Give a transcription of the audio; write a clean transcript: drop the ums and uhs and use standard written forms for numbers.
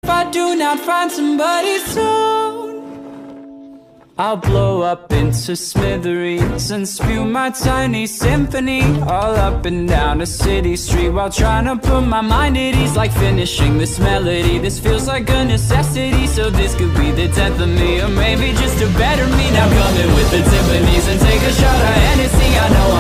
if I do not find somebody soon, I'll blow up into smithereens and spew my tiny symphony all up and down a city street, while trying to put my mind at ease, like finishing this melody. This feels like a necessity, so this could be the death of me, or maybe just a better me. Now come in with the Tiffany's and take a shot of Hennessy. I know